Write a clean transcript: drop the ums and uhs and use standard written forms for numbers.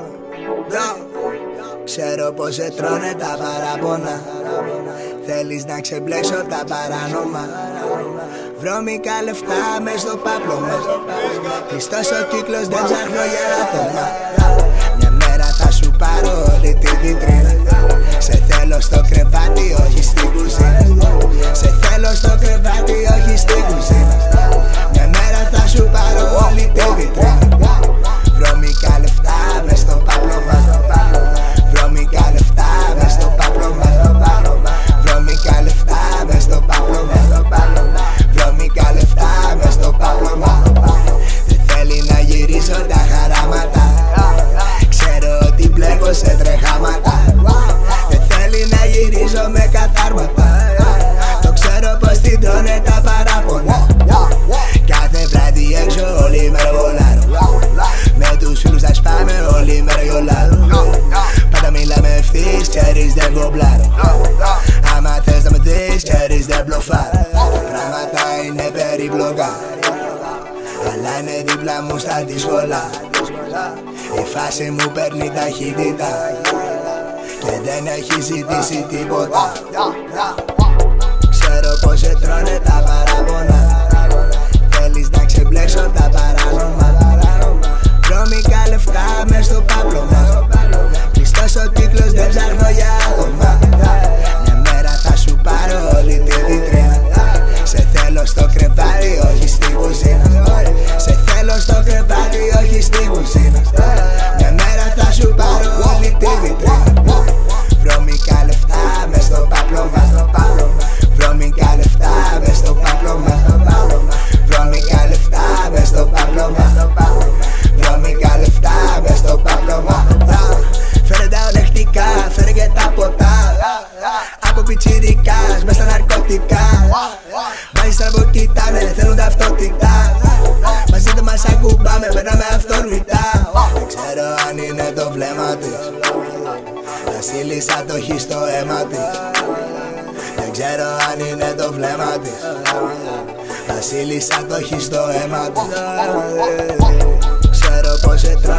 Ξέρω πως σε τρώνε τα παράπονα. Θέλεις να ξεμπλέξω τα παράνομα. Βρώμικα λεφτά μες στο πάπλωμα. Κλειστός ο κύκλος, δεν ψάχνω για άτομα. Μια μέρα θα σου πάρω όλη τη βιτρίνα. Σε θέλω στο κρεβάτι, όχι στην κουζίνα. Σε θέλω στο κρεβάτι, όχι στην κουζίνα. Μια μέρα θα σου πάρω όλη τη βιτρίνα. Βρώμικα λεφτά μες στο πάπλωμα. Βρώμικα λεφτά μες στο πάπλωμα. Βρώμικα λεφτά μες στο πάπλωμα. Βρώμικα λεφτά μες στο πάπλωμα. Δεν θέλει να γυρίσω τα χαράματα. Ξέρω ότι μπλέκω σε τρεχάματα. Δεν θέλει να γυρίζω με καθάρματα. Το ξέρω πως την τρώνε τα παράπονα. Κάθε βράδυ έξω όλη μέρα βολάρω. Με τους φίλους να σπάμε όλη μέρα γιολάρω. Πάντα μιλάμε ευθύς, ξέρεις δεν κομπλάρω. Άμα θες να με δεις, ξέρεις δεν μπλοφάρω. Τα πράγματα είναι περίπλοκα, αλλά είναι δίπλα μου στα δύσκολα. Η φάση μου παίρνει ταχύτητα και δεν έχει ζητήσει τίποτα. Ξέρω πως σε τρώνε τα παράπονα. Θέλεις να ξεμπλέξω τα παράνομα. Βρώμικα λεφτά μες στο πάπλωμα. Κλειστός ο κύκλος, δεν ψάχνω για άτομα. Μια μέρα θα σου πάρω όλη τη βιτρίνα. Σε θέλω στο κρεβάτι, όχι στην κουζίνα. Σε θέλω στο κρεβάτι, όχι στην κουζίνα. Μια μέρα θα σου πάρω όλη τη βιτρίνα. Βρώμικα λεφτά μες στο πάπλωμα. Βρώμικα λεφτά μες στο πάπλωμα. Βρώμικα λεφτά μες στο πάπλωμα. Βρώμικα λεφτά μες στο πάπλωμα. Φέρε τα ονεχτικά, φέρε και τα ποτά. Από πιτσιρικάς μες στα ναρκωτικά. Μάλιστα που κοιτάνε, θέλουν ταυτότητα. Μαζί δεν μας ακουμπάμε, περνάμε αυτορμητά. Δεν ξέρω αν είναι το βλέμμα της. Τα σύλλησα το χ στο αίμα της. Δεν ξέρω αν είναι το βλέμμα της. Τα σύλλησα το χ στο αίμα της. Ξέρω πως σε